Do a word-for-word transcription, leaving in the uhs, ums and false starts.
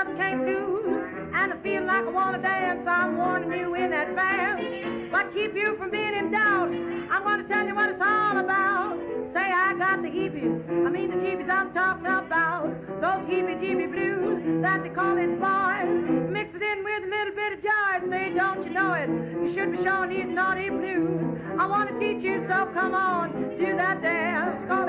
just can't lose. And I feel like I want to dance. I'm warning you in advance. What keep you from being in doubt? I'm going to tell you what it's all about. Say I got the heebies, I mean the jeebies I'm talking about. Those heebie jeebie blues that they call it boys. Mix it in with a little bit of joy. Say don't you know it, you should be showing these naughty blues. I want to teach you, so come on, do that dance.